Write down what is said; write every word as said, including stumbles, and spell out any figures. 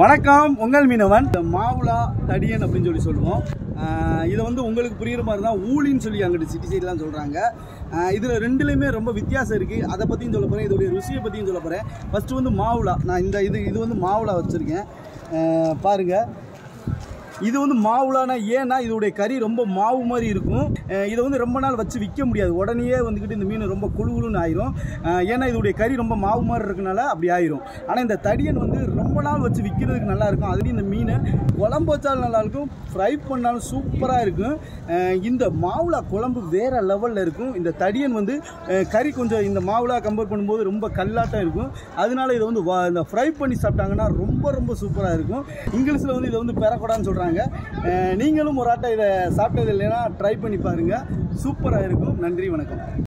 வணக்கம், உங்கள் மீனவன். மாவுளா தடியன் அப்படின்னு சொல்லி சொல்லுவோம். இதை வந்து உங்களுக்கு புரியுற மாதிரி தான் ஊழின்னு சொல்லி அங்கிட்டு சிட்டி சைட்லாம் சொல்கிறாங்க. இதில் ரெண்டுலேயுமே ரொம்ப வித்தியாசம் இருக்குது. அதை பற்றியும் சொல்ல போகிறேன், இதோடைய ருசியை பற்றியும் சொல்ல போகிறேன். ஃபஸ்ட்டு வந்து மாவுளா. நான் இந்த இது இது வந்து மாவுளா வச்சுருக்கேன் பாருங்கள். இது வந்து மாவுலானா ஏன்னா இதோடைய கறி ரொம்ப மாவு மாதிரி இருக்கும். இதை வந்து ரொம்ப நாள் வச்சு விற்க முடியாது. உடனே வந்துக்கிட்டு இந்த மீன் ரொம்ப குழு குழுன்னு ஆயிரும். ஏன்னா இதோடைய கறி ரொம்ப மாவு மாதிரி இருக்கனால அப்படி ஆயிரும். ஆனால் இந்த தடியன் வந்து ரொம்ப நாள் வச்சு விற்கிறதுக்கு நல்லாயிருக்கும். அதுலேயும் இந்த மீனை குழம்பு வச்சாலும் நல்லாயிருக்கும், ஃப்ரை பண்ணாலும் சூப்பராக இருக்கும். இந்த மாவுலா குழம்பு வேறு லெவலில் இருக்கும். இந்த தடியன் வந்து கறி கொஞ்சம் இந்த மாவுலா கம்பேர் பண்ணும்போது ரொம்ப கல்லாட்டம் இருக்கும். அதனால இதை வந்து இந்த ஃப்ரை பண்ணி சாப்பிட்டாங்கன்னா ரொம்ப ரொம்ப சூப்பராக இருக்கும். இங்கிலீஷில் வந்து இதை வந்து பெரக்கொடான்னு சொல்கிறாங்க. நீங்களும் ஒரு ஆட்டை இதை சாப்பிட்டது இல்லைன்னா ட்ரை பண்ணி பாருங்கள், சூப்பராக இருக்கும். நன்றி, வணக்கம்.